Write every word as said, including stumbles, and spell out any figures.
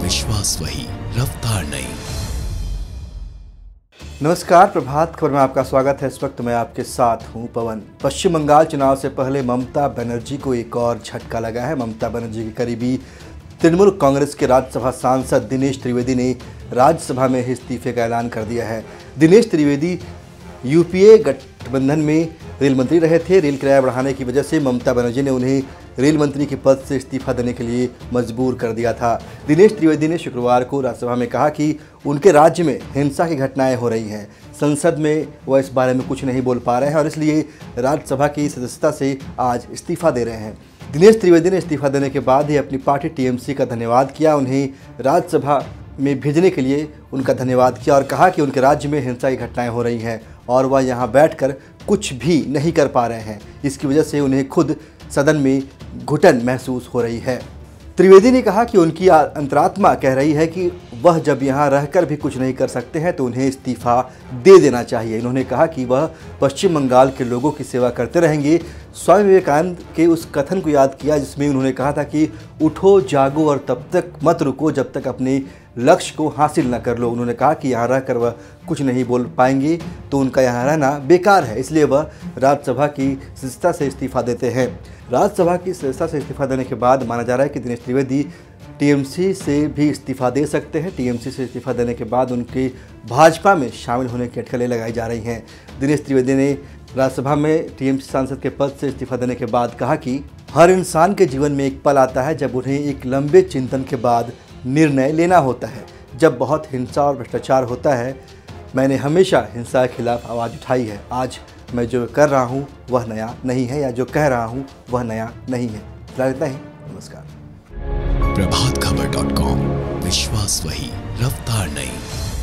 विश्वास वही, रफ्तार नहीं। नमस्कार, प्रभात खबर में आपका स्वागत है। इस वक्त मैं आपके साथ हूं पवन। पश्चिम बंगाल चुनाव से पहले ममता बनर्जी को एक और झटका लगा है। ममता बनर्जी के करीबी तृणमूल कांग्रेस के राज्यसभा सांसद दिनेश त्रिवेदी ने राज्यसभा में इस्तीफे का ऐलान कर दिया है। दिनेश त्रिवेदी यूपीए गठबंधन में रेल मंत्री रहे थे। रेल किराया बढ़ाने की वजह से ममता बनर्जी ने उन्हें रेल मंत्री के पद से इस्तीफा देने के लिए मजबूर कर दिया था। दिनेश त्रिवेदी ने शुक्रवार को राज्यसभा में कहा कि उनके राज्य में हिंसा की घटनाएं हो रही हैं। संसद में वह इस बारे में कुछ नहीं बोल पा रहे हैं और इसलिए राज्यसभा की सदस्यता से आज इस्तीफा दे रहे हैं। दिनेश त्रिवेदी ने इस्तीफा देने के बाद ही अपनी पार्टी टीएमसी का धन्यवाद किया। उन्हें राज्यसभा में भेजने के लिए उनका धन्यवाद किया और कहा कि उनके राज्य में हिंसा की घटनाएं हो रही हैं और वह यहाँ बैठकर कुछ भी नहीं कर पा रहे हैं। इसकी वजह से उन्हें खुद सदन में घुटन महसूस हो रही है। त्रिवेदी ने कहा कि उनकी अंतरात्मा कह रही है कि वह जब यहाँ रहकर भी कुछ नहीं कर सकते हैं तो उन्हें इस्तीफा दे देना चाहिए। इन्होंने कहा कि वह पश्चिम बंगाल के लोगों की सेवा करते रहेंगे। स्वामी विवेकानंद के उस कथन को याद किया जिसमें उन्होंने कहा था कि उठो जागो और तब तक मत रुको जब तक अपने लक्ष्य को हासिल न कर लो। उन्होंने कहा कि यहाँ रहकर वह कुछ नहीं बोल पाएंगे तो उनका यहाँ रहना बेकार है, इसलिए वह राज्यसभा की सदस्यता से इस्तीफा देते हैं। राज्यसभा की सदस्यता से इस्तीफा देने के बाद माना जा रहा है कि दिनेश त्रिवेदी टीएमसी से भी इस्तीफा दे सकते हैं। टीएमसी से इस्तीफा देने के बाद उनके भाजपा में शामिल होने की अटकलें लगाई जा रही हैं। दिनेश त्रिवेदी ने राज्यसभा में टीएमसी सांसद के पद से इस्तीफा देने के बाद कहा कि हर इंसान के जीवन में एक पल आता है जब उन्हें एक लंबे चिंतन के बाद निर्णय लेना होता है। जब बहुत हिंसा और भ्रष्टाचार होता है, मैंने हमेशा हिंसा के खिलाफ आवाज़ उठाई है। आज मैं जो कर रहा हूँ वह नया नहीं है या जो कह रहा हूँ वह नया नहीं है। फिलहाल इतना ही। नमस्कार। प्रभात खबर डॉट कॉम, विश्वास वही, रफ्तार नहीं।